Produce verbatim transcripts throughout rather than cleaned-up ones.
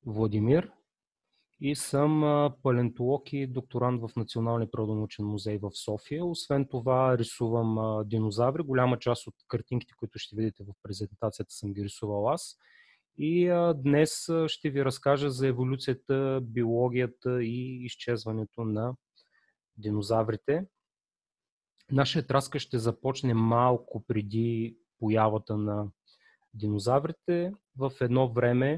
Владимир и съм палеонтолог и докторант в Националния природонаучен музей в София. Освен това рисувам динозаври. Голяма част от картинките, които ще видите в презентацията, съм ги рисувал аз. И а, днес ще ви разкажа за еволюцията, биологията и изчезването на динозаврите. Нашият разказ ще започне малко преди появата на динозаврите, в едно време,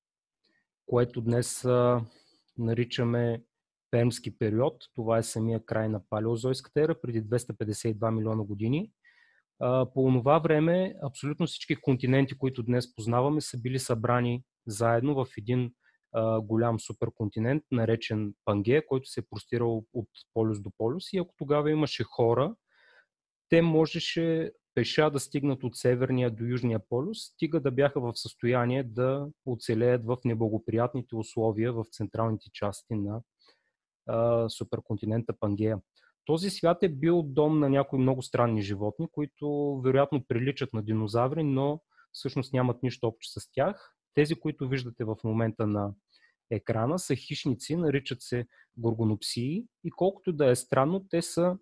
което днес а, наричаме пермски период. Това е самия край на палеозойската ера, преди двеста петдесет и два милиона години. А, по това време абсолютно всички континенти, които днес познаваме, са били събрани заедно в един а, голям суперконтинент, наречен Пангея, който се е простирал от полюс до полюс. И ако тогава имаше хора, те можеше пеша да стигнат от северния до южния полюс, стига да бяха в състояние да оцелеят в неблагоприятните условия в централните части на а, суперконтинента Пангея. Този свят е бил дом на някои много странни животни, които вероятно приличат на динозаври, но всъщност нямат нищо общо с тях. Тези, които виждате в момента на екрана, са хищници, наричат се горгонопсии и колкото да е странно, те са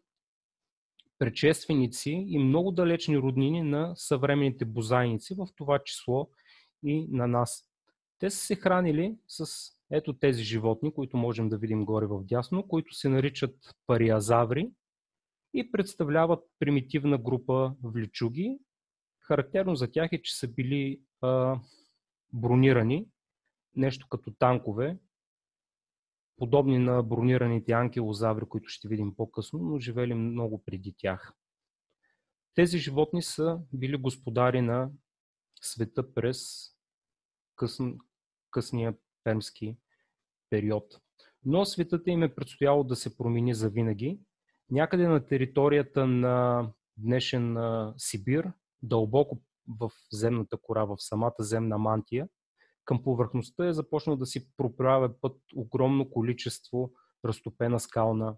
предшественици и много далечни роднини на съвременните бозайници, в това число и на нас. Те са се хранили с ето тези животни, които можем да видим горе в дясно, които се наричат париазаври и представляват примитивна група влечуги. Характерно за тях е, че са били а, бронирани, нещо като танкове, подобни на бронираните анкилозаври, които ще видим по-късно, но живели много преди тях. Тези животни са били господари на света през късн, късния пермски период. Но светът им е предстояло да се промени завинаги. Някъде на територията на днешен Сибир, дълбоко в земната кора, в самата земна мантия, към повърхността е започнал да си проправя път огромно количество разтопена скална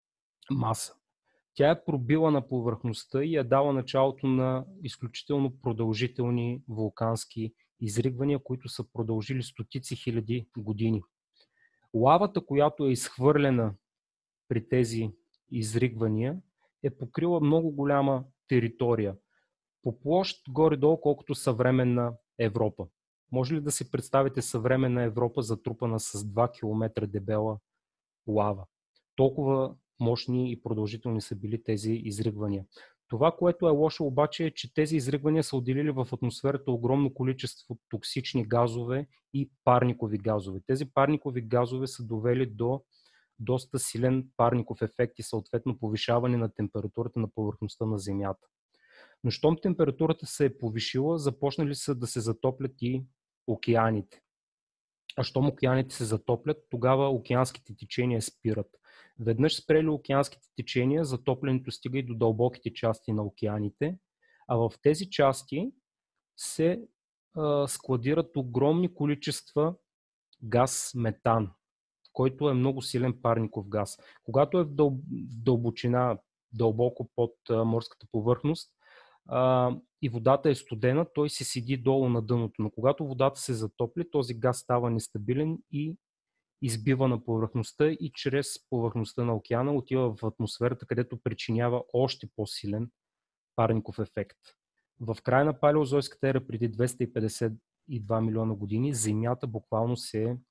маса. Тя е пробила на повърхността и е дала началото на изключително продължителни вулкански изригвания, които са продължили стотици хиляди години. Лавата, която е изхвърлена при тези изригвания, е покрила много голяма територия. По площ горе-долу, колкото съвременна Европа. Може ли да си представите съвременна Европа затрупана с два километра дебела лава? Толкова мощни и продължителни са били тези изригвания. Това, което е лошо обаче, е, че тези изригвания са отделили в атмосферата огромно количество токсични газове и парникови газове. Тези парникови газове са довели до доста силен парников ефект и съответно повишаване на температурата на повърхността на Земята. Но щом температурата се е повишила, започнали са да се затоплят и океаните. А щом океаните се затоплят, тогава океанските течения спират. Веднъж спрели океанските течения, затоплянето стига и до дълбоките части на океаните, а в тези части се а, складират огромни количества газ метан, който е много силен парников газ. Когато е в, дъл... в дълбочина, дълбоко под а, морската повърхност, а, и водата е студена, той се седи долу на дъното. Но когато водата се затопли, този газ става нестабилен и избива на повърхността и чрез повърхността на океана отива в атмосферата, където причинява още по-силен парников ефект. В края на палеозойската ера, преди двеста петдесет и два милиона години, Земята буквално се е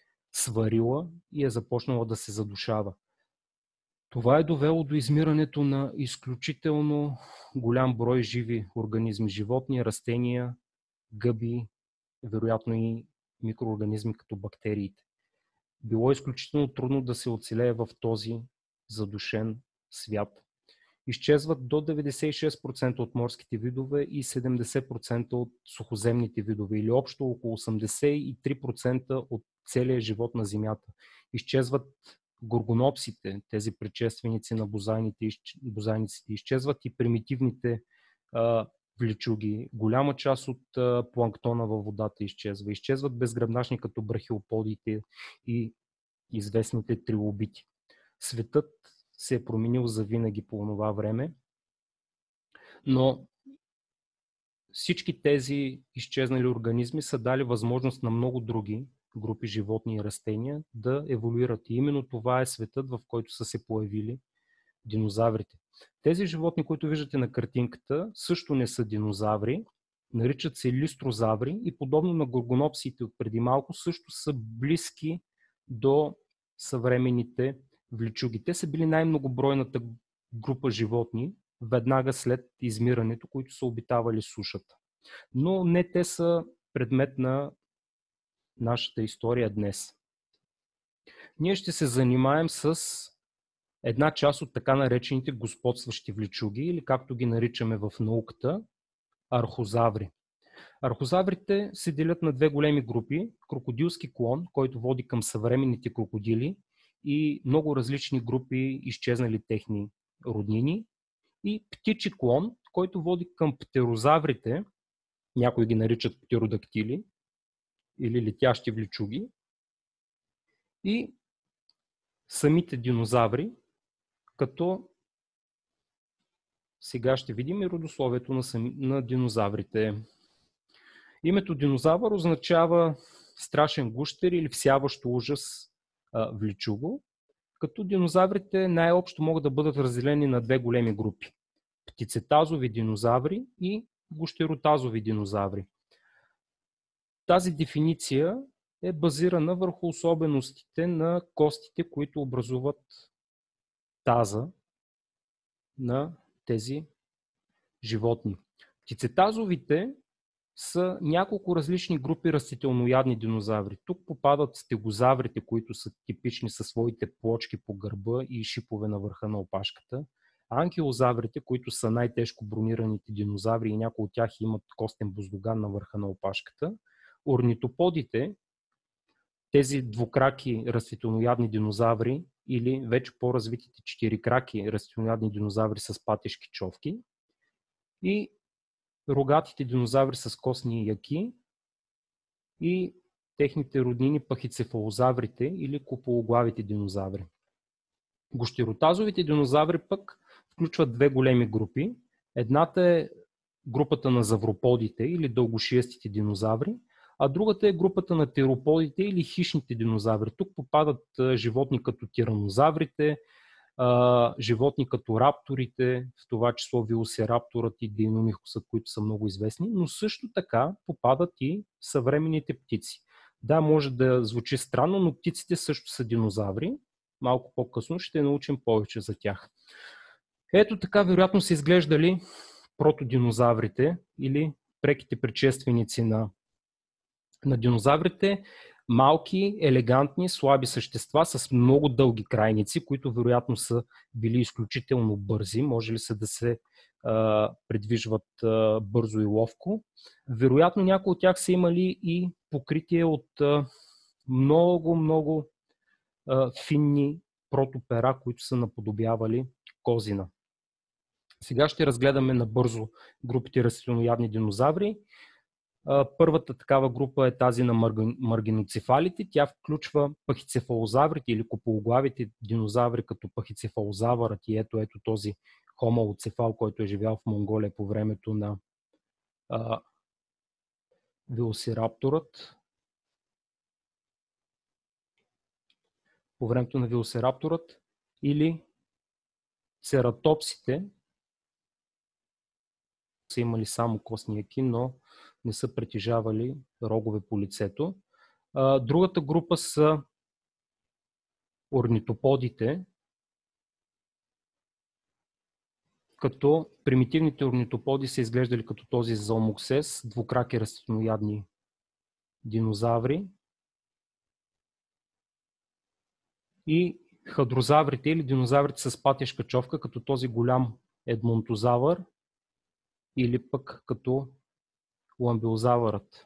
сварила и е започнала да се задушава. Това е довело до измирането на изключително голям брой живи организми, животни, растения, гъби, вероятно и микроорганизми като бактериите. Било е изключително трудно да се оцелее в този задушен свят. Изчезват до деветдесет и шест процента от морските видове и седемдесет процента от сухоземните видове, или общо около осемдесет и три процента от целия живот на Земята. Изчезват горгонопсите, тези предшественици на бозайните, бозайниците, изчезват и примитивните а, влечуги. Голяма част от а, планктона във водата изчезва. Изчезват безгръбначни като брахиоподите и известните трилобити. Светът се е променил завинаги по това време, но всички тези изчезнали организми са дали възможност на много други групи животни и растения да еволюират. И именно това е светът, в който са се появили динозаврите. Тези животни, които виждате на картинката, също не са динозаври, наричат се листрозаври и подобно на горгонопсиите от преди малко, също са близки до съвременните вличуги. Те са били най-многобройната група животни веднага след измирането, които са обитавали сушата. Но не те са предмет на нашата история днес. Ние ще се занимаем с една част от така наречените господстващи вличуги, или както ги наричаме в науката, архозаври. Архозаврите се делят на две големи групи. Крокодилски клон, който води към съвременните крокодили, и много различни групи изчезнали техни роднини. И птичи клон, който води към птерозаврите, някои ги наричат птеродактили или летящи вличуги, и самите динозаври, като сега ще видим и родословието на, сами, на динозаврите. Името динозавър означава страшен гущер или всяващо ужас а, вличуго, като динозаврите най-общо могат да бъдат разделени на две големи групи. Птицетазови динозаври и гущеротазови динозаври. Тази дефиниция е базирана върху особеностите на костите, които образуват таза на тези животни. Птицетазовите са няколко различни групи растителноядни динозаври. Тук попадат стегозаврите, които са типични със своите плочки по гърба и шипове на върха на опашката. Анкилозаврите, които са най-тежко бронираните динозаври и някои от тях имат костен боздоган на върха на опашката. Орнитоподите, тези двукраки растителноядни динозаври или вече по-развитите четирикраки растителноядни динозаври с патешки човки, и рогатите динозаври с костни яки и техните роднини пахицефалозаврите или купологлавите динозаври. Гущеротазовите динозаври пък включват две големи групи. Едната е групата на завроподите или дългошиестите динозаври, а другата е групата на тероподите или хищните динозаври. Тук попадат животни като тиранозаврите, животни като рапторите, в това число велосирапторът и дейномихусът, които са много известни, но също така попадат и съвременните птици. Да, може да звучи странно, но птиците също са динозаври. Малко по-късно ще научим повече за тях. Ето така вероятно са изглеждали протодинозаврите или преките предшественици на, на динозаврите. Малки, елегантни, слаби същества с много дълги крайници, които вероятно са били изключително бързи, може ли са да се а, придвижват а, бързо и ловко. Вероятно някои от тях са имали и покритие от а, много, много а, финни протопера, които са наподобявали козина. Сега ще разгледаме набързо групите растителноядни динозаври. Първата такава група е тази на маргиноцефалите. Тя включва пахицефалозаврите или купологлавите динозаври, като пахицефалозавърът и ето, ето този хомалоцефал, който е живял в Монголия по времето на а, велосирапторът. По времето на велосирапторът или цератопсите са имали само костни яки, но не са притежавали рогове по лицето. Другата група са орнитоподите, като примитивните орнитоподи са изглеждали като този зоомоксес, двукраки растителноядни динозаври, и хадрозаврите или динозаврите с патешка човка, като този голям едмонтозавър или пък като ламбеозавърът.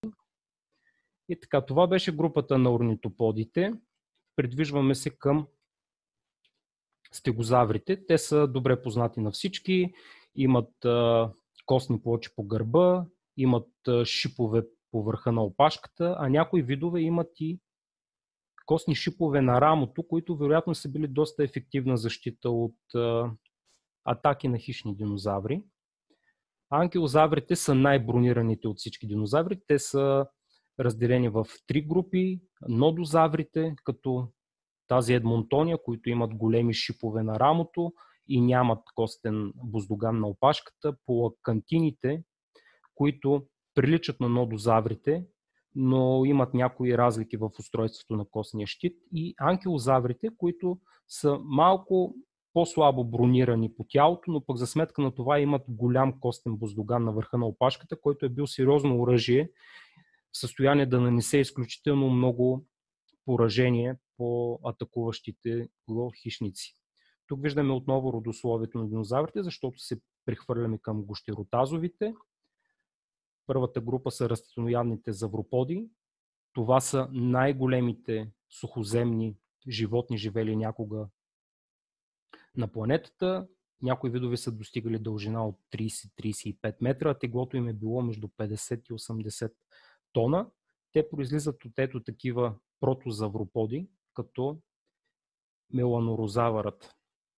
И така, това беше групата на орнитоподите. Придвижваме се към стегозаврите. Те са добре познати на всички. Имат а, костни плочи по гърба, имат а, шипове по върха на опашката, а някои видове имат и костни шипове на рамото, които вероятно са били доста ефективна защита от а, атаки на хищни динозаври. Анкилозаврите са най-бронираните от всички динозаври. Те са разделени в три групи. Нодозаврите, като тази едмонтония, които имат големи шипове на рамото и нямат костен буздоган на опашката. Полакантините, които приличат на нодозаврите, но имат някои разлики в устройството на костния щит. И анкилозаврите, които са малко по-слабо бронирани по тялото, но пък за сметка на това имат голям костен буздоган на върха на опашката, който е бил сериозно оръжие в състояние да нанесе изключително много поражение по атакуващите го хищници. Тук виждаме отново родословието на динозаврите, защото се прехвърляме към гущеротазовите. Първата група са растителноядните завроподи. Това са най-големите сухоземни животни, живели някога на планетата. Някои видове са достигали дължина от трийсет до трийсет и пет метра, а теглото им е било между петдесет и осемдесет тона. Те произлизат от ето такива протозавроподи, като меланорозавърът.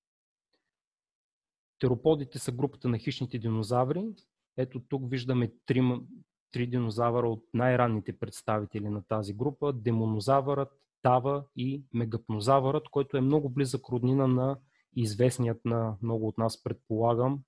Тероподите са групата на хищните динозаври. Ето тук виждаме три, три динозавъра от най-ранните представители на тази група. Демонозавърът, Тава и Мегапнозавърът, който е много близък роднина на известният на много от нас, предполагам,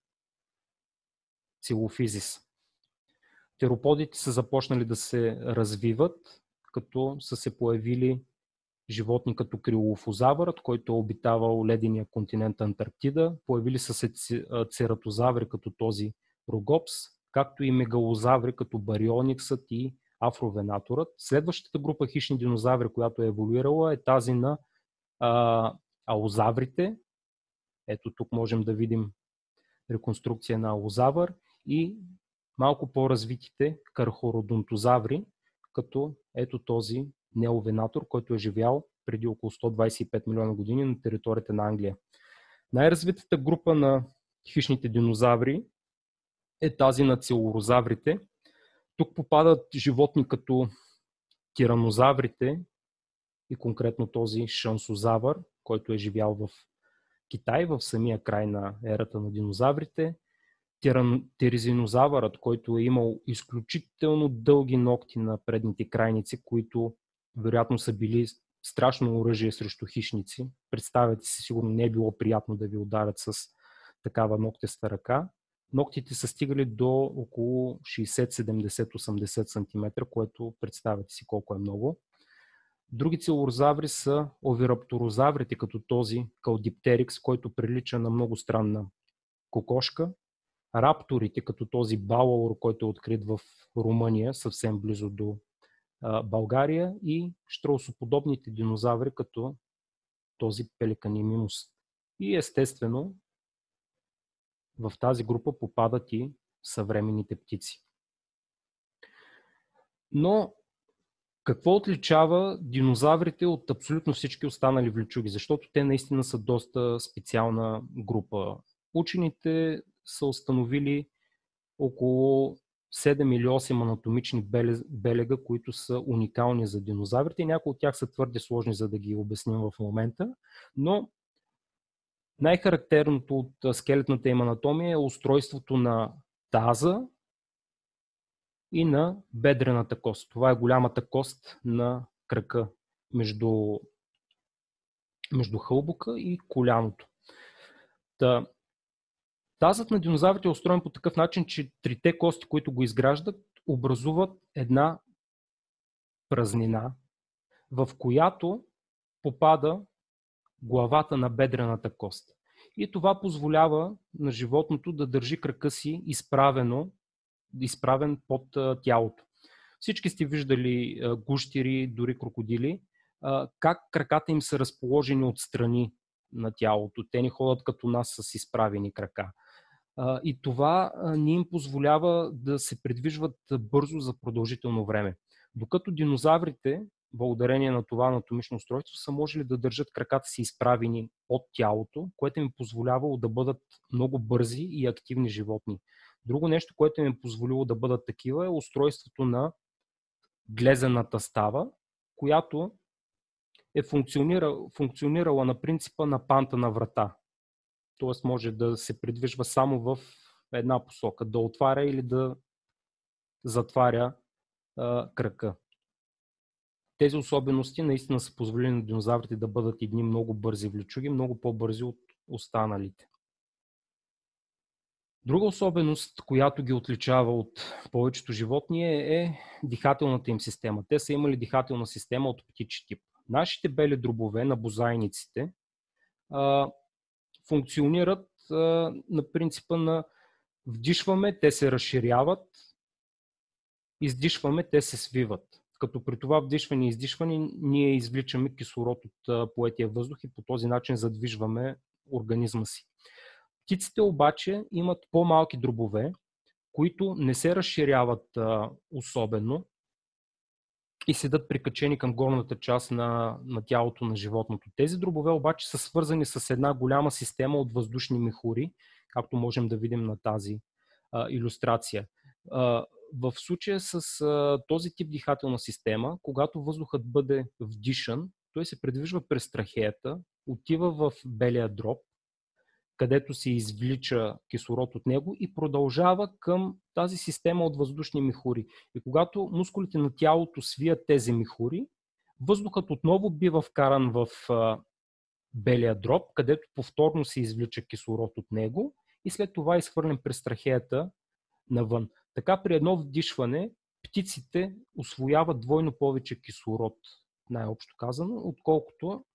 Цилофизис. Тероподите са започнали да се развиват, като са се появили животни като крилофозавърът, който е обитавал ледения континент Антарктида. Появили са се цератозаври като този Рогопс, както и мегалозаври като бариониксът и афровенаторът. Следващата група хищни динозаври, която е еволюирала, е тази на а, алозаврите. Ето тук можем да видим реконструкция на алозавър и малко по-развитите кархородонтозаври, като ето този неовенатор, който е живял преди около сто двайсет и пет милиона години на територията на Англия. Най-развитата група на хищните динозаври е тази на целурозаврите. Тук попадат животни като тиранозаврите и конкретно този шансозавър, който е живял в Китай, в самия край на ерата на динозаврите. Терезинозавърът, който е имал изключително дълги ногти на предните крайници, които вероятно са били страшно оръжие срещу хищници. Представете си, сигурно не е било приятно да ви ударят с такава ногтеста ръка. Ногтите са стигали до около шейсет, седемдесет, осемдесет сантиметра, което представете си колко е много. Други целурозаври са овирапторозаврите, като този калдиптерикс, който прилича на много странна кокошка. Рапторите, като този балаур, който е открит в Румъния, съвсем близо до а, България, и щраусоподобните динозаври, като този пеликанимимус. И естествено, в тази група попадат и съвременните птици. Но какво отличава динозаврите от абсолютно всички останали влечуги? Защото те наистина са доста специална група. Учените са установили около седем или осем анатомични белега, които са уникални за динозаврите. Някои от тях са твърде сложни, за да ги обясним в момента, но най-характерното от скелетната им анатомия е устройството на таза и на бедрената кост. Това е голямата кост на крака между, между хълбока и коляното. Та, тазът на динозаврите е устроен по такъв начин, че трите кости, които го изграждат, образуват една празнина, в която попада главата на бедрената кост. И това позволява на животното да държи крака си изправено, изправен под тялото. Всички сте виждали гущери, дори крокодили, как краката им са разположени отстрани на тялото. Те не ходят като нас с изправени крака. И това ни им позволява да се придвижват бързо за продължително време. Докато динозаврите, благодарение на това анатомично устройство, са можели да държат краката си изправени от тялото, което им позволявало да бъдат много бързи и активни животни. Друго нещо, което им е позволило да бъдат такива, е устройството на глезената става, която е функционирала, функционирала на принципа на панта на врата. Тоест може да се придвижва само в една посока, да отваря или да затваря а, крака. тези особености наистина са позволили на динозаврите да бъдат едни много бързи влечуги, много по-бързи от останалите. Друга особеност, която ги отличава от повечето животни е, е дихателната им система. Те са имали дихателна система от птичи тип. Нашите бели дробове на бозайниците а, функционират а, на принципа на вдишваме, те се разширяват, издишваме, те се свиват. Като при това вдишване и издишване ние извличаме кислород от а, поетия въздух и по този начин задвижваме организма си. Птиците обаче имат по-малки дробове, които не се разширяват а, особено и седат прикачени към горната част на, на тялото на животното. Тези дробове обаче са свързани с една голяма система от въздушни мехури, както можем да видим на тази а, илюстрация. А, в случая с а, този тип дихателна система, когато въздухът бъде вдишан, той се придвижва през трахеята, отива в белия дроб, където се извлича кислород от него и продължава към тази система от въздушни мехури. И когато мускулите на тялото свият тези мехури, въздухът отново бива вкаран в а, белия дроб, където повторно се извлича кислород от него и след това е изхвърлен през трахеята навън. Така при едно вдишване птиците усвояват двойно повече кислород, най-общо казано, отколкото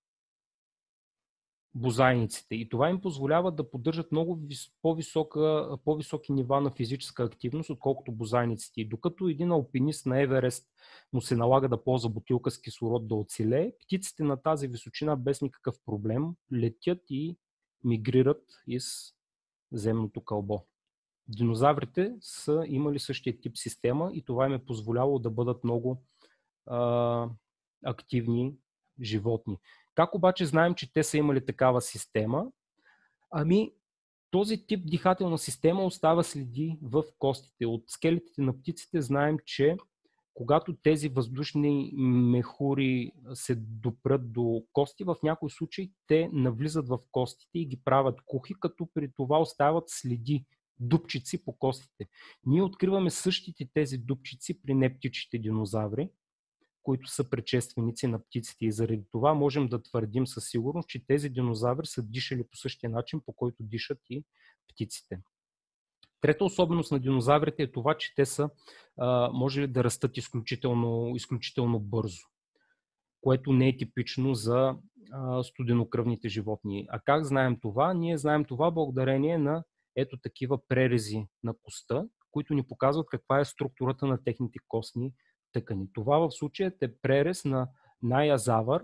бозайниците. И това им позволява да поддържат много по-висока, по-високи нива на физическа активност, отколкото бозайниците. И докато един алпинист на Еверест му се налага да ползва бутилка с кислород да оцелее, птиците на тази височина без никакъв проблем летят и мигрират из земното кълбо. Динозаврите са имали същия тип система и това им е позволяло да бъдат много а, активни животни. Как обаче знаем, че те са имали такава система? Ами, този тип дихателна система остава следи в костите. От скелетите на птиците знаем, че когато тези въздушни мехури се допрат до кости, в някои случаи те навлизат в костите и ги правят кухи, като при това остават следи, дупчици по костите. Ние откриваме същите тези дупчици при нептичите динозаври, които са предшественици на птиците. И заради това можем да твърдим със сигурност, че тези динозаври са дишали по същия начин, по който дишат и птиците. Трета особеност на динозаврите е това, че те са а, може ли да растат изключително, изключително бързо, което не е типично за а, студенокръвните животни. А как знаем това? Ние знаем това благодарение на ето такива прерези на коста, които ни показват каква е структурата на техните костни тъкани. Това в случая е пререз на Найазавър,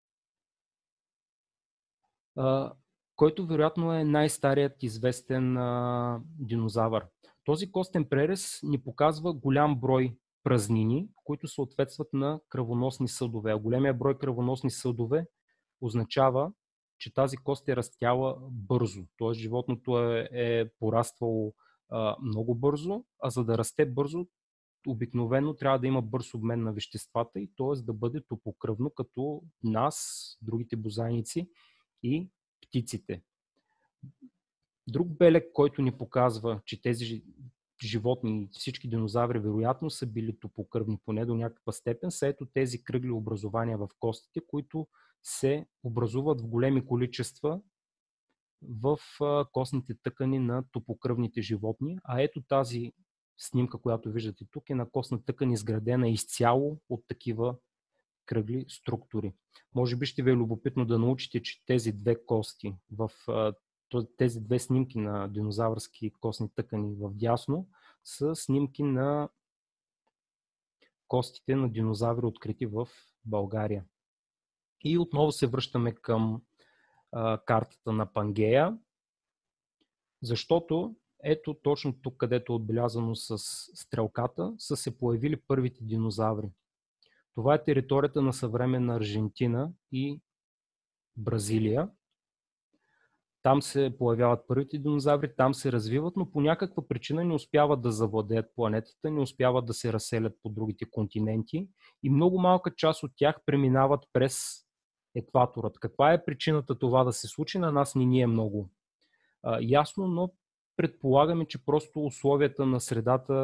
който вероятно е най-старият известен а, динозавър. Този костен пререз ни показва голям брой празнини, които съответстват на кръвоносни съдове. А големия брой кръвоносни съдове означава, че тази кост е растяла бързо. Т.е. животното е, е пораствало а, много бързо, а за да расте бързо, обикновено трябва да има бърз обмен на веществата и т.е. да бъде топокръвно, като нас, другите бозайници и птиците. Друг белег, който ни показва, че тези животни, всички динозаври вероятно са били топокръвни поне до някаква степен, са ето тези кръгли образования в костите, които се образуват в големи количества в костните тъкани на топокръвните животни. А ето тази снимка, която виждате тук, е на костна тъкан, изградена изцяло от такива кръгли структури. Може би ще ви е любопитно да научите, че тези две кости в тези две снимки на динозавърски костни тъкани в дясно са снимки на костите на динозаври, открити в България. И отново се връщаме към а, картата на Пангея, защото ето точно тук, където е отбелязано с стрелката, са се появили първите динозаври. Това е територията на съвременна Аржентина и Бразилия. Там се появяват първите динозаври, там се развиват, но по някаква причина не успяват да завладеят планетата, не успяват да се разселят по другите континенти и много малка част от тях преминават през екваторът. Каква е причината това да се случи, на нас не ни е много а, ясно, но предполагаме, че просто условията на средата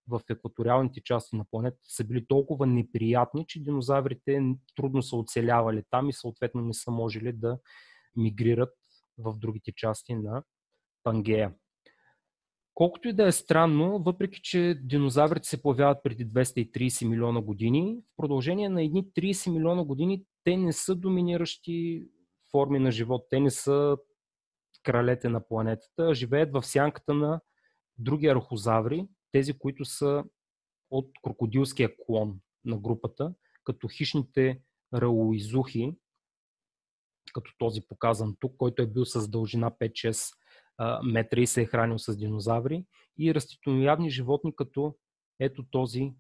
в екваториалните части на планетата са били толкова неприятни, че динозаврите трудно са оцелявали там и съответно не са можели да мигрират в другите части на Пангея. Колкото и да е странно, въпреки че динозаврите се появяват преди двеста и трийсет милиона години, в продължение на едни трийсет милиона години те не са доминиращи форми на живот. Те не са кралете на планетата, а живеят в сянката на други архозаври, тези, които са от крокодилския клон на групата, като хищните раоизухи, като този показан тук, който е бил с дължина пет-шест метра и се е хранил с динозаври, и растителноядни животни, като ето този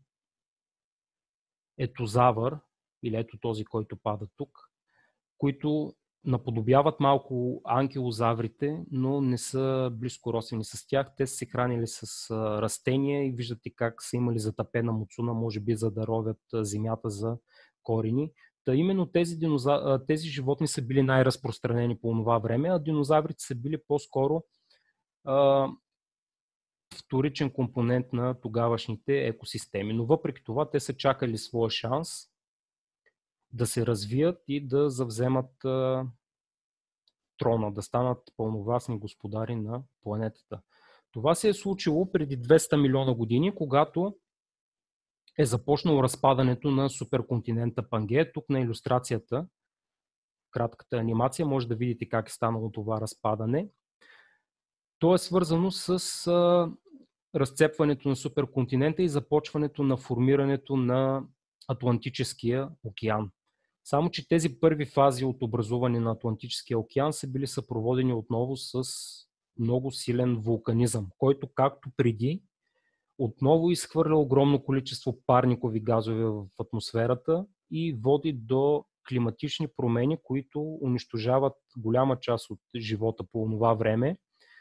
етозавър, или ето този, който пада тук, които наподобяват малко анкилозаврите, но не са близко родствени с тях. Те са се хранили с растения и виждате как са имали затъпена муцуна, може би за да ровят земята за корени. Та именно тези, динозав... тези животни са били най-разпространени по това време, а динозаврите са били по-скоро а, вторичен компонент на тогавашните екосистеми. Но въпреки това те са чакали своя шанс да се развият и да завземат а, трона, да станат пълновластни господари на планетата. Това се е случило преди двеста милиона години, когато е започнало разпадането на суперконтинента Пангея. Тук на илюстрацията, кратката анимация, може да видите как е станало това разпадане. То е свързано с а, разцепването на суперконтинента и започването на формирането на Атлантическия океан. Само че тези първи фази от образуване на Атлантическия океан са били съпроводени отново с много силен вулканизъм, който както преди отново изхвърля огромно количество парникови газове в атмосферата и води до климатични промени, които унищожават голяма част от живота по това време.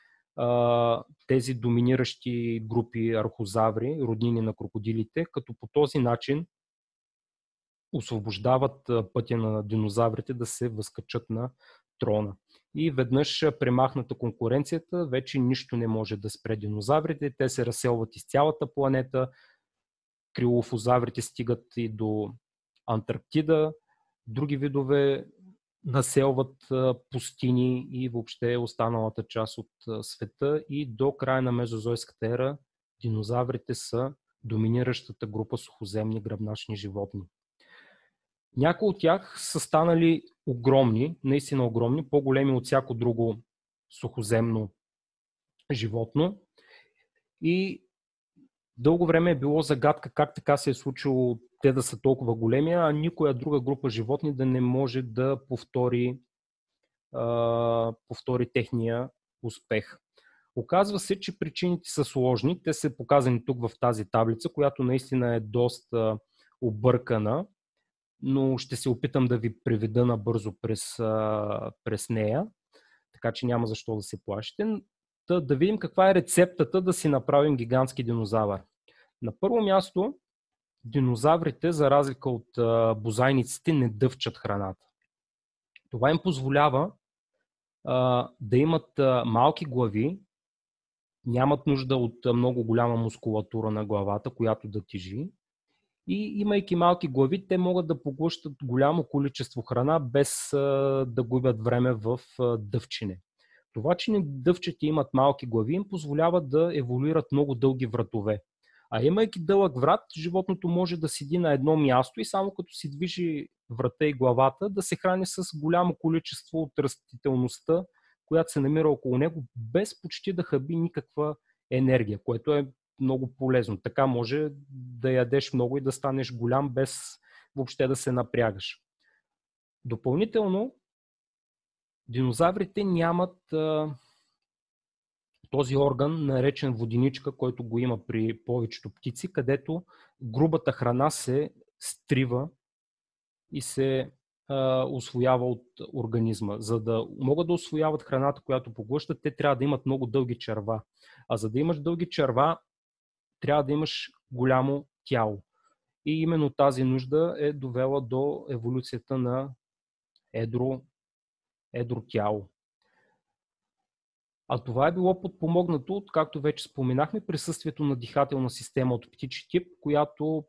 Тези доминиращи групи архозаври, роднини на крокодилите, като по този начин освобождават пътя на динозаврите да се възкачат на трона. И веднъж премахната конкуренцията, вече нищо не може да спре динозаврите. Те се разселват из цялата планета. Крилофозаврите стигат и до Антарктида. Други видове населват пустини и въобще останалата част от света. И до края на мезозойската ера динозаврите са доминиращата група сухоземни гръбначни животни. Някои от тях са станали огромни, наистина огромни, по-големи от всяко друго сухоземно животно. И дълго време е било загадка как така се е случило те да са толкова големи, а никоя друга група животни да не може да повтори, а, повтори техния успех. Оказва се, че причините са сложни. Те са показани тук в тази таблица, която наистина е доста объркана, но ще се опитам да ви преведа набързо през, през нея, така че няма защо да се плашите. Да, да видим каква е рецептата да си направим гигантски динозавър. На първо място, динозаврите, за разлика от бозайниците, не дъвчат храната. Това им позволява а, да имат а, малки глави, нямат нужда от много голяма мускулатура на главата, която да тежи. И имайки малки глави, те могат да поглъщат голямо количество храна, без а, да губят време в а, дъвчене. Това, че не дъвчат и имат малки глави, им позволява да еволюират много дълги вратове. А имайки дълъг врат, животното може да седи на едно място и само като си движи врата и главата, да се храни с голямо количество от растителността, която се намира около него, без почти да хаби никаква енергия, което е много полезно. Така може да ядеш много и да станеш голям, без въобще да се напрягаш. Допълнително, динозаврите нямат а, този орган, наречен воденичка, който го има при повечето птици, където грубата храна се стрива и се а, усвоява от организма. За да могат да усвояват храната, която поглъщат, те трябва да имат много дълги черва. А за да имаш дълги черва, трябва да имаш голямо тяло. И именно тази нужда е довела до еволюцията на едро, едро тяло. А това е било подпомогнато от, както вече споменахме, присъствието на дихателна система от птичи тип, която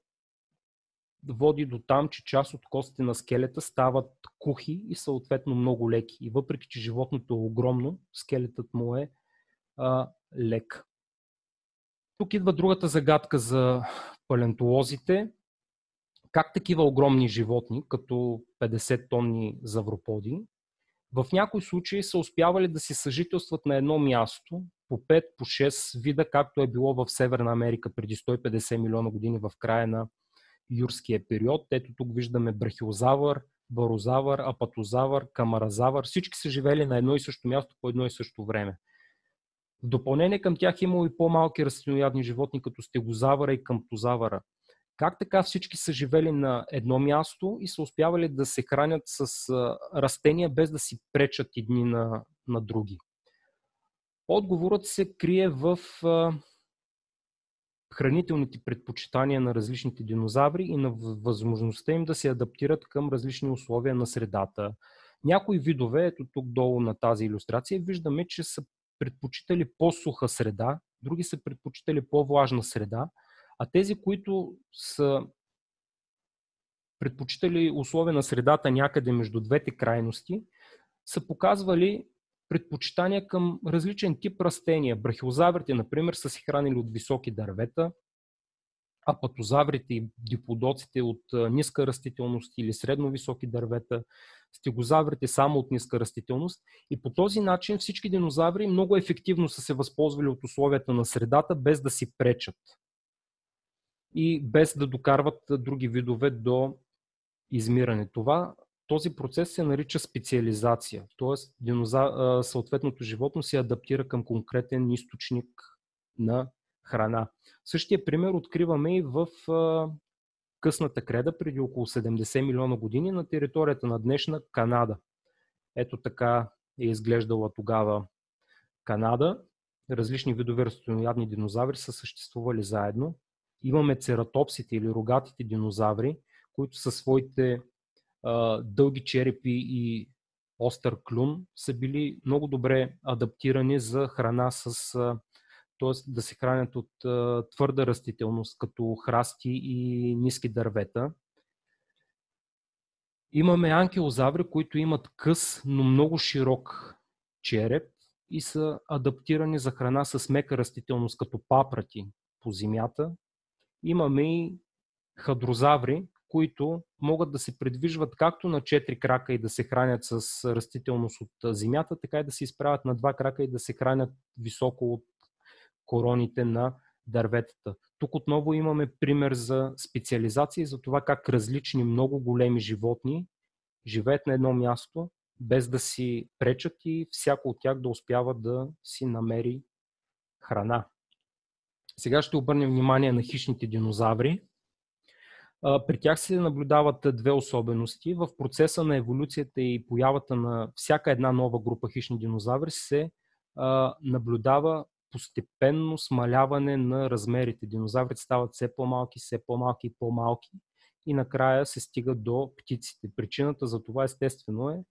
води до там, че част от костите на скелета стават кухи и съответно много леки. И въпреки че животното е огромно, скелетът му е а, лек. Тук идва другата загадка за палеонтолозите. Как такива огромни животни, като петдесет тонни завроподи, в някои случаи са успявали да си съжителстват на едно място по пет, по шест вида, както е било в Северна Америка преди сто и петдесет милиона години в края на юрския период. Ето тук виждаме брахиозавър, барозавър, апатозавър, камаразавър. Всички са живели на едно и също място по едно и също време. В допълнение към тях имало и по-малки растителноядни животни, като стегозавъра и камптозавъра. Как така всички са живели на едно място и са успявали да се хранят с а, растения, без да си пречат едни на, на други? Отговорът се крие в а, хранителните предпочитания на различните динозаври и на възможността им да се адаптират към различни условия на средата. Някои видове, ето тук долу на тази илюстрация, виждаме, че са предпочитали по-суха среда, други са предпочитали по-влажна среда, а тези, които са предпочитали условия на средата някъде между двете крайности, са показвали предпочитания към различен тип растения. Брахиозаврите, например, са се хранили от високи дървета, а патозаврите и диплодоците от ниска растителност или средно високи дървета, стегозаврите само от ниска растителност. И по този начин всички динозаври много ефективно са се възползвали от условията на средата, без да си пречат и без да докарват други видове до измиране. Това, този процес се нарича специализация, т.е. съответното животно се адаптира към конкретен източник на храна. Същия пример откриваме и в късната креда преди около седемдесет милиона години на територията на днешна Канада. Ето така е изглеждала тогава Канада. Различни видове растителноядни динозаври са съществували заедно. Имаме цератопсите или рогатите динозаври, които със своите а, дълги черепи и остър клюн са били много добре адаптирани за храна с, т.е. да се хранят от а, твърда растителност, като храсти и ниски дървета. Имаме анкилозаври, които имат къс, но много широк череп и са адаптирани за храна с мека растителност, като папрати по земята. Имаме и хадрозаври, които могат да се придвижват както на четири крака и да се хранят с растителност от земята, така и да се изправят на два крака и да се хранят високо от короните на дърветата. Тук отново имаме пример за специализация и за това как различни много големи животни живеят на едно място, без да си пречат и всяко от тях да успява да си намери храна. Сега ще обърнем внимание на хищните динозаври. При тях се наблюдават две особености. В процеса на еволюцията и появата на всяка една нова група хищни динозаври се наблюдава постепенно смаляване на размерите. Динозаврите стават все по-малки, все по-малки и по-малки и накрая се стига до птиците. Причината за това естествено е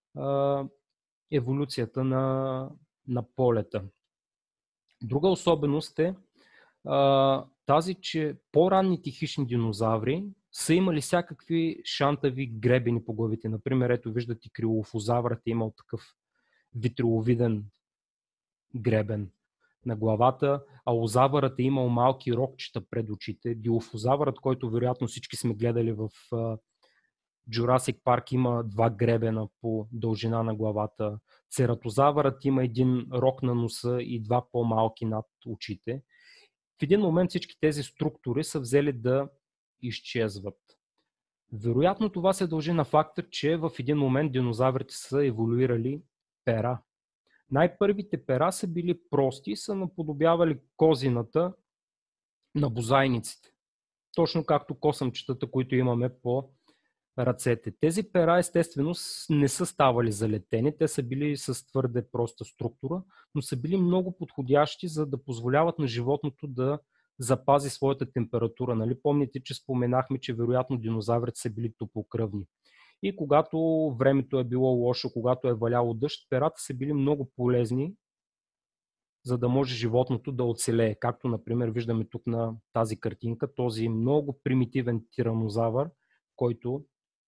еволюцията на, на полета. Друга особеност е тази, че по-ранните хищни динозаври са имали всякакви шантави гребени по главите. Например, ето виждате крилофозаврът е имал такъв витриловиден гребен на главата, а алозавърът е имал малки рокчета пред очите. Дилофозавърът, който вероятно всички сме гледали в Jurassic Парк, има два гребена по дължина на главата. Цератозавърът има един рок на носа и два по-малки над очите. В един момент всички тези структури са взели да изчезват. Вероятно това се дължи на факта, че в един момент динозаврите са еволюирали пера. Най-първите пера са били прости и са наподобявали козината на бозайниците. Точно както косъмчетата, които имаме по ръцете. Тези пера естествено не са ставали залетени, те са били с твърде проста структура, но са били много подходящи, за да позволяват на животното да запази своята температура. Нали? Помните, че споменахме, че вероятно динозаврите са били топлокръвни. И когато времето е било лошо, когато е валяло дъжд, перата са били много полезни за да може животното да оцелее. Както, например, виждаме тук на тази картинка, този много примитивен тиранозавър, който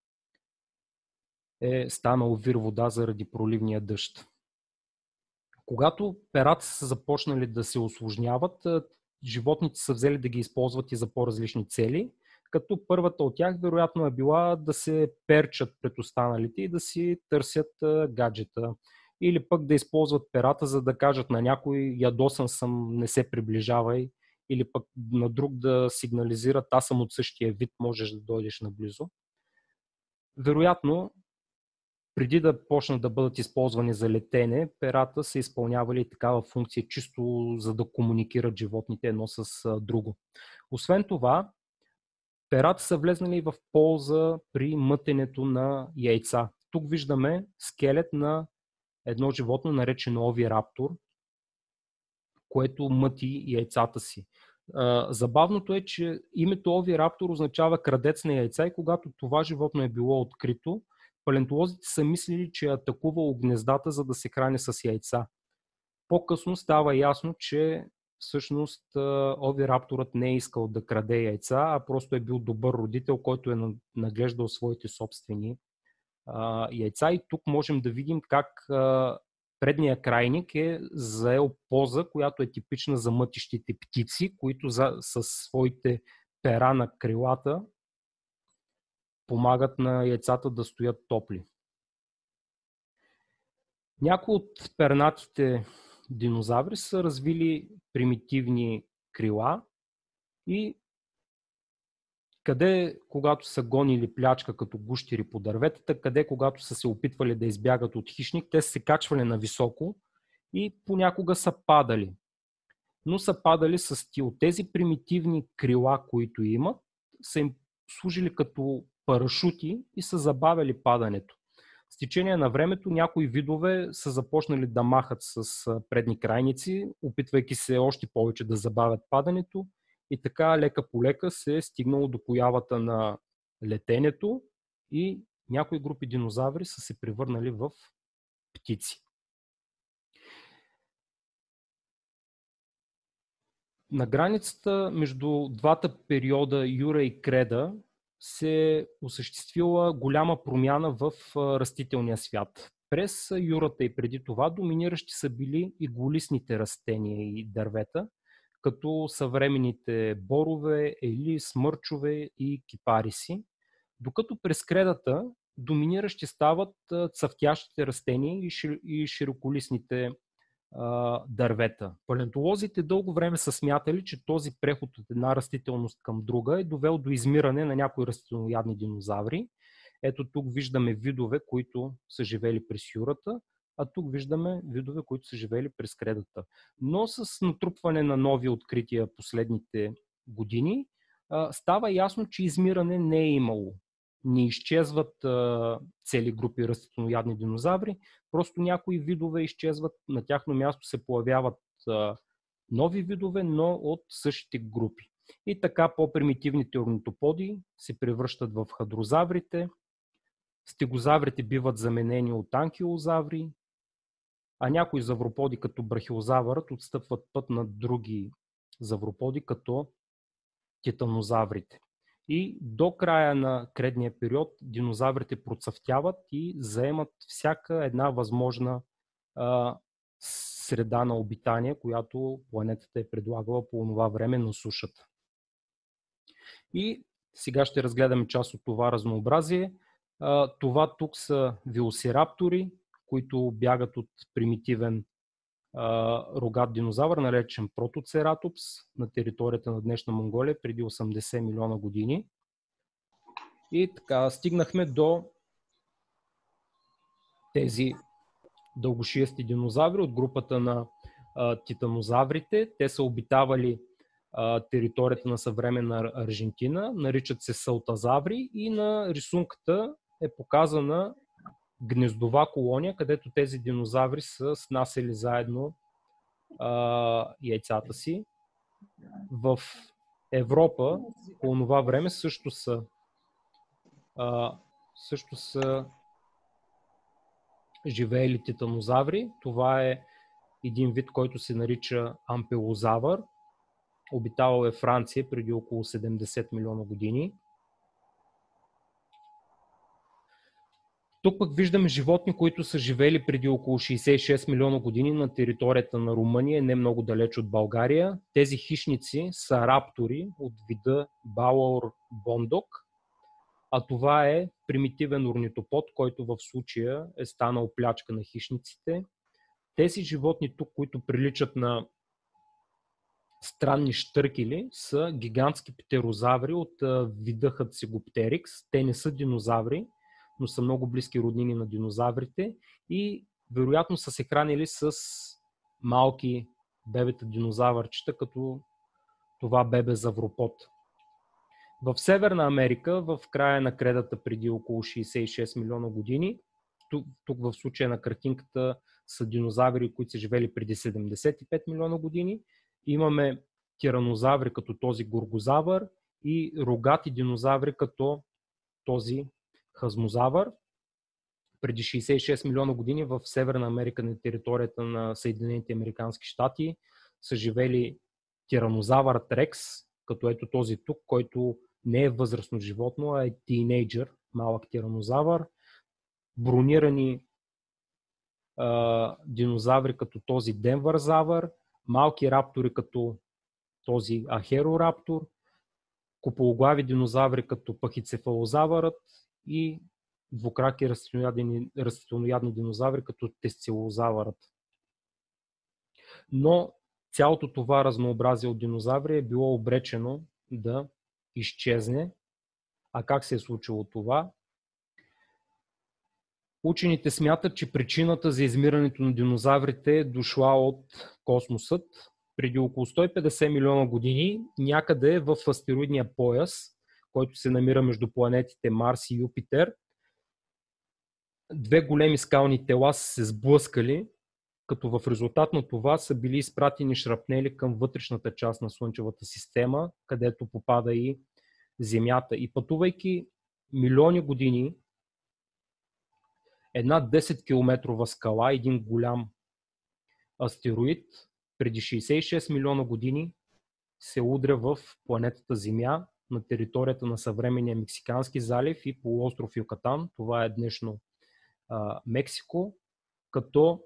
е станал вир вода заради проливния дъжд. Когато перата са започнали да се усложняват, животните са взели да ги използват и за по-различни цели, като първата от тях вероятно е била да се перчат пред останалите и да си търсят гаджета. Или пък да използват перата, за да кажат на някой: ядосан съм, не се приближавай. Или пък на друг да сигнализират: аз съм от същия вид, можеш да дойдеш наблизо. Вероятно, преди да почнат да бъдат използвани за летене, перата са изпълнявали такава функция, чисто за да комуникират животните едно с друго. Освен това, перата са влезнали в полза при мътенето на яйца. Тук виждаме скелет на едно животно, наречено овираптор, което мъти яйцата си. Забавното е, че името овираптор означава крадец на яйца и когато това животно е било открито, палеонтолозите са мислили, че е атакувало гнездата, за да се храни с яйца. По-късно става ясно, че всъщност овирапторът не е искал да краде яйца, а просто е бил добър родител, който е наглеждал своите собствени а, яйца. И тук можем да видим как а, предният крайник е заел поза, която е типична за мътищите птици, които за, със своите пера на крилата помагат на яйцата да стоят топли. Някои от пернатите динозаври са развили примитивни крила и къде, когато са гонили плячка като гущери по дърветата, къде, когато са се опитвали да избягат от хищник, те са се качвали на високо и понякога са падали. Но са падали с стил. Тези примитивни крила, които имат, са им служили като парашути и са забавили падането. С течение на времето някои видове са започнали да махат с предни крайници, опитвайки се още повече да забавят падането, и така лека по лека се е стигнало до появата на летенето и някои групи динозаври са се превърнали в птици. На границата между двата периода Юра и Креда се осъществила голяма промяна в растителния свят. През Юрата и преди това доминиращи са били иголистните растения и дървета, като съвременните борове, ели, смърчове и кипариси, докато през Кредата доминиращи стават цъфтящите растения и широколистните дървета. Палеонтолозите дълго време са смятали, че този преход от една растителност към друга е довел до измиране на някои растителноядни динозаври. Ето тук виждаме видове, които са живели през Юрата, а тук виждаме видове, които са живели през Кредата. Но с натрупване на нови открития последните години става ясно, че измиране не е имало. Не изчезват а, цели групи растителноядни динозаври, просто някои видове изчезват, на тяхно място се появяват а, нови видове, но от същите групи. И така по-примитивните орнитоподи се превръщат в хадрозаврите, стегозаврите биват заменени от анкилозаври, а някои завроподи като брахиозавърът отстъпват път на други завроподи като титанозаврите. И до края на кредния период динозаврите процъфтяват и заемат всяка една възможна а, среда на обитание, която планетата е предлагала по това време на сушата. И сега ще разгледаме част от това разнообразие. А, това тук са велосираптори, които бягат от примитивен а, рогат динозавър, наречен протоцератопс, на територията на днешна Монголия преди осемдесет милиона години. И така стигнахме до тези дългошиести динозаври от групата на а, титанозаврите. Те са обитавали а, територията на съвременна Аржентина, наричат се салтазаври и на рисунката е показана гнездова колония, където тези динозаври са снасяли заедно а, яйцата си. В Европа по това време също са, а, също са живеели титанозаври. Това е един вид, който се нарича ампелозавър. Обитавал е Франция преди около седемдесет милиона години. Тук пък виждаме животни, които са живели преди около шейсет и шест милиона години на територията на Румъния, не много далеч от България. Тези хищници са раптори от вида Балаур бондок, а това е примитивен орнитопод, който в случая е станал плячка на хищниците. Тези животни тук, които приличат на странни щъркели, са гигантски птерозаври от вида Хацигоптерикс. Те не са динозаври, но са много близки роднини на динозаврите и вероятно са се хранили с малки бебета динозавърчета, като това бебе завропод. В Северна Америка, в края на кредата преди около шейсет и шест милиона години, тук, тук в случая на картинката са динозаври, които са живели преди седемдесет и пет милиона години, имаме тиранозаври като този горгозавър и рогати динозаври като този хазмозавър. Преди шейсет и шест милиона години в Северна Америка, на територията на Съединените американски щати, са живели тиранозавърът Рекс, като ето този тук, който не е възрастно животно, а е тинейджър, малък тиранозавър. Бронирани а, динозаври като този денвързавър, малки раптори като този ахерораптор, купологлави динозаври като пахицефалозавърът и двукраки растителноядни, растителноядни динозаври като тесцилозавърът. Но цялото това разнообразие от динозаври е било обречено да изчезне. А как се е случило това? Учените смятат, че причината за измирането на динозаврите е дошла от космосът. Преди около сто и петдесет милиона години някъде в астероидния пояс, който се намира между планетите Марс и Юпитер, две големи скални тела са се сблъскали, като в резултат на това са били изпратени шрапнели към вътрешната част на Слънчевата система, където попада и Земята. И пътувайки милиони години, една десет километрова скала, един голям астероид, преди шейсет и шест милиона години се удря в планетата Земя на територията на съвременния Мексикански залив и полуостров Юкатан. Това е днешно а, Мексико, като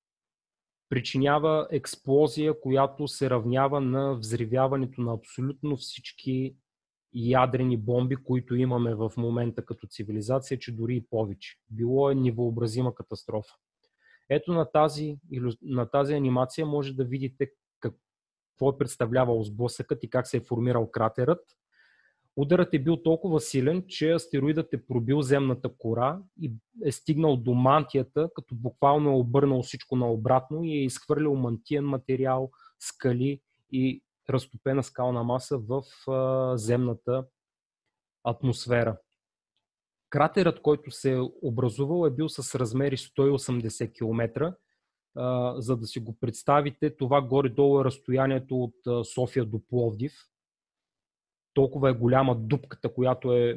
причинява експлозия, която се равнява на взривяването на абсолютно всички ядрени бомби, които имаме в момента като цивилизация, че дори и повече. Било е невъобразима катастрофа. Ето на тази, на тази анимация може да видите какво е представлявал сблъсъкът и как се е формирал кратерът. Ударът е бил толкова силен, че астероидът е пробил земната кора и е стигнал до мантията, като буквално е обърнал всичко наобратно и е изхвърлил мантиен материал, скали и разтопена скална маса в а, земната атмосфера. Кратерът, който се е образувал, е бил с размери сто и осемдесет километра. А, за да си го представите, това горе-долу е разстоянието от а, София до Пловдив. Толкова е голяма дупката, която е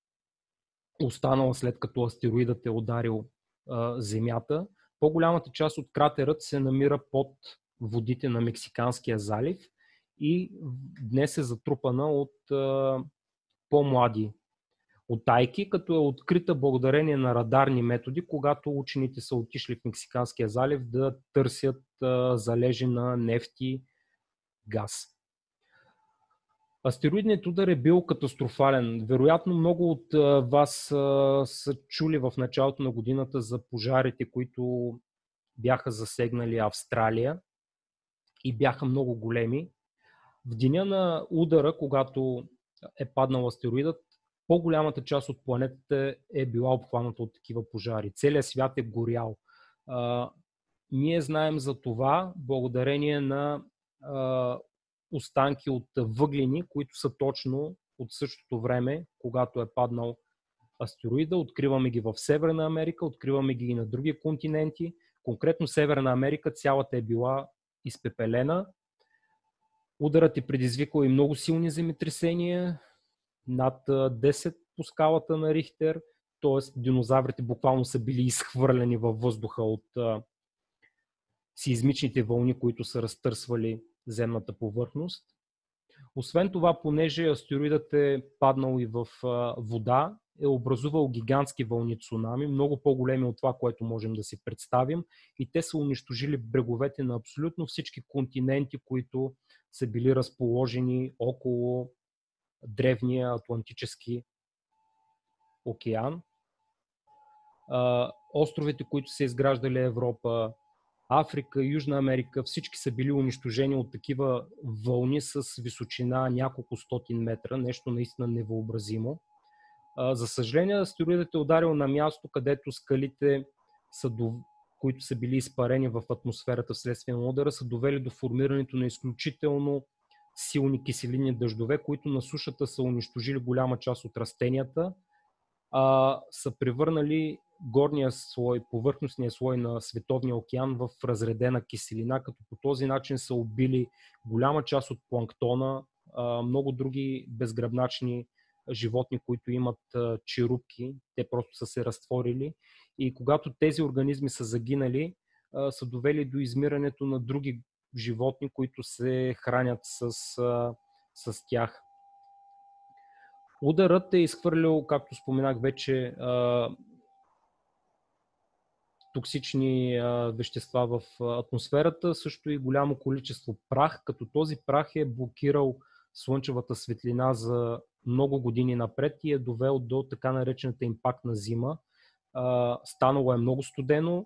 останала след като астероидът е ударил а, Земята. По-голямата част от кратерът се намира под водите на Мексиканския залив и днес е затрупана от а, по-млади утайки, като е открита благодарение на радарни методи, когато учените са отишли в Мексиканския залив да търсят а, залежи на нефт и газ. Астероидният удар е бил катастрофален. Вероятно много от а, вас а, са чули в началото на годината за пожарите, които бяха засегнали Австралия и бяха много големи. В деня на удара, когато е паднал астероидът, по-голямата част от планетата е била обхваната от такива пожари. Целият свят е горял. А, ние знаем за това благодарение на а, останки от въглени, които са точно от същото време, когато е паднал астероида. Откриваме ги в Северна Америка, откриваме ги и на други континенти. Конкретно Северна Америка цялата е била изпепелена. Ударът е предизвикал и много силни земетресения, над десет по скалата на Рихтер, т.е. динозаврите буквално са били изхвърлени във въздуха от сеизмичните вълни, които са разтърсвали земната повърхност. Освен това, понеже астероидът е паднал и в вода, е образувал гигантски вълни цунами, много по-големи от това, което можем да си представим, и те са унищожили бреговете на абсолютно всички континенти, които са били разположени около древния Атлантически океан. Островите, които са изграждали Европа, Африка, Южна Америка, всички са били унищожени от такива вълни с височина няколко стотин метра, нещо наистина невъобразимо. За съжаление, астероидът е ударил на място, където скалите, са до... които са били изпарени в атмосферата вследствие на удара, са довели до формирането на изключително силни киселинни дъждове, които на сушата са унищожили голяма част от растенията, а са превърнали горния слой, повърхностния слой на Световния океан в разредена киселина, като по този начин са убили голяма част от планктона, много други безгръбначни животни, които имат черупки, те просто са се разтворили, и когато тези организми са загинали, са довели до измирането на други животни, които се хранят с, с тях. Ударът е изхвърлил, както споменах вече, токсични вещества в атмосферата, също и голямо количество прах, като този прах е блокирал слънчевата светлина за много години напред и е довел до така наречената импактна зима. Станало е много студено,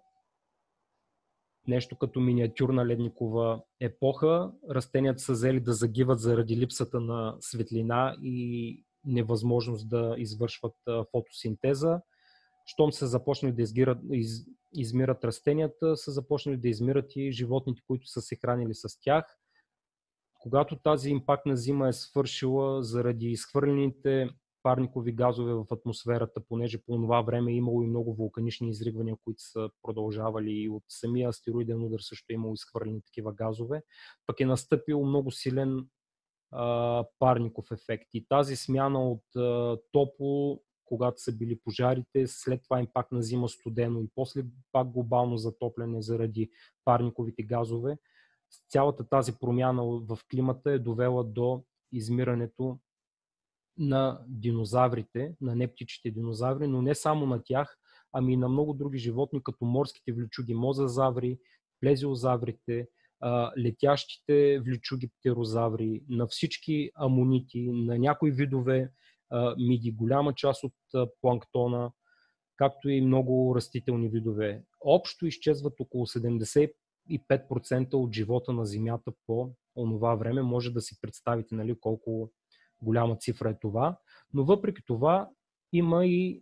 нещо като миниатюрна ледникова епоха. Растенията са взели да загиват заради липсата на светлина и невъзможност да извършват фотосинтеза. Щом са започнали да изгират, из, измират растенията, са започнали да измират и животните, които са се хранили с тях. Когато тази импактна зима е свършила заради изхвърлените парникови газове в атмосферата, понеже по това време е имало и много вулканични изригвания, които са продължавали, и от самия астероиден удар също е имало изхвърлени такива газове, пък е настъпил много силен а, парников ефект. И тази смяна от а, топло, когато са били пожарите, след това импактна зима студено и после пак глобално затопляне заради парниковите газове, цялата тази промяна в климата е довела до измирането на динозаврите, на нептичите динозаври, но не само на тях, ами и на много други животни, като морските влючуги мозазаври, плезиозаврите, летящите влючуги птерозаври, на всички амонити, на някои видове миди, голяма част от планктона, както и много растителни видове. Общо изчезват около седемдесет и пет процента от живота на Земята по онова време. Може да си представите, нали, колко голяма цифра е това. Но въпреки това има и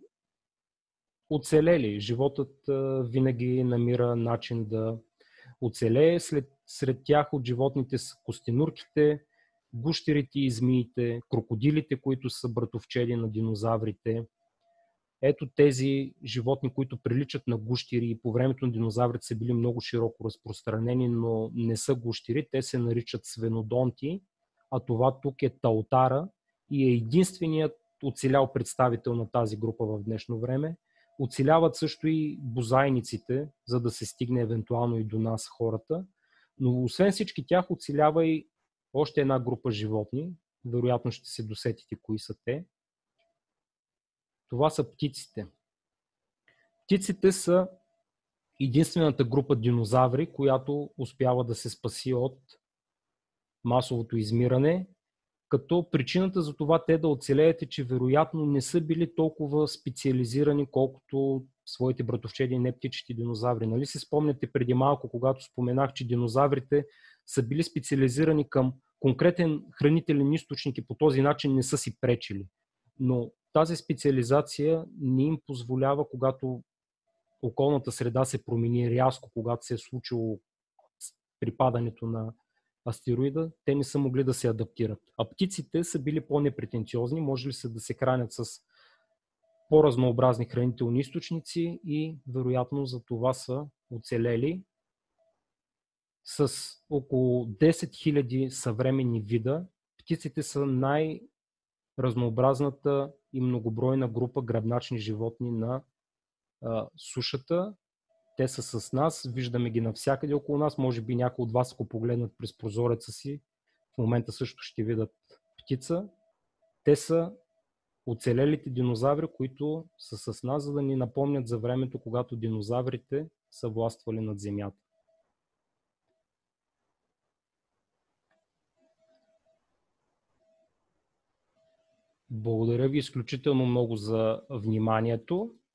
оцелели. Животът винаги намира начин да оцелее. След, сред тях от животните са костенурките, гущерите и змиите, крокодилите, които са братовчеди на динозаврите. Ето тези животни, които приличат на гущери и по времето на динозаврите са били много широко разпространени, но не са гущери, те се наричат свенодонти, а това тук е таутара и е единственият оцелял представител на тази група в днешно време. Оцеляват също и бозайниците, за да се стигне евентуално и до нас хората, но освен всички тях оцелява и още една група животни, вероятно ще се досетите кои са те. Това са птиците. Птиците са единствената група динозаври, която успява да се спаси от масовото измиране, като причината за това те да оцелеят е, че вероятно не са били толкова специализирани, колкото своите братовчеди не птичите динозаври. Нали си спомняте преди малко, когато споменах, че динозаврите са били специализирани към конкретен хранителен източник и по този начин не са си пречили. Но тази специализация не им позволява, когато околната среда се промени рязко, когато се е случило припадането на астероида, те не са могли да се адаптират. А птиците са били по-непретенциозни, можели са да се хранят с по-разнообразни хранителни източници и вероятно за това са оцелели. С около десет хиляди съвременни вида, птиците са най-разнообразната и многобройна група гръбначни животни на а, сушата Те са с нас, виждаме ги навсякъде около нас. Може би някои от вас, ако погледнат през прозореца си, в момента също ще видят птица. Те са оцелелите динозаври, които са с нас, за да ни напомнят за времето, когато динозаврите са властвали над Земята. Благодаря ви изключително много за вниманието.